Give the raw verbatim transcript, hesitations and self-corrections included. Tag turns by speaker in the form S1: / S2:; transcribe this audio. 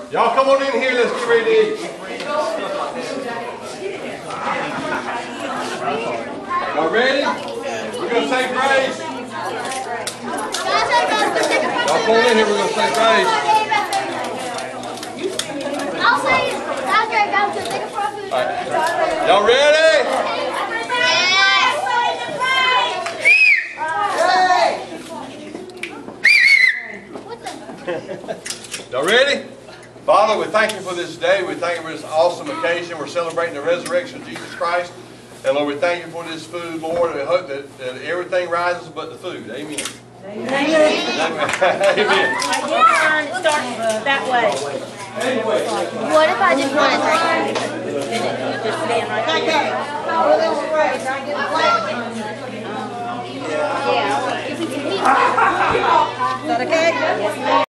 S1: Y'all come on in here, let's get ready to eat. Y'all ready? We're going to say praise. Y'all come on in here, we're going to say praise.
S2: I'll say it. I'll go down to take a profit.
S1: All right. Y'all ready? Y'all ready? Father, we thank you for this day. We thank you for this awesome occasion. We're celebrating the resurrection of Jesus Christ. And Lord, we thank you for this food, Lord. We hope that, that everything rises but the food. Amen. Amen. Amen. Amen.
S3: It starts that way.
S2: What if I just want to drink?
S3: Just stand right there.
S2: Yeah.
S3: Is that okay? Yes, ma'am.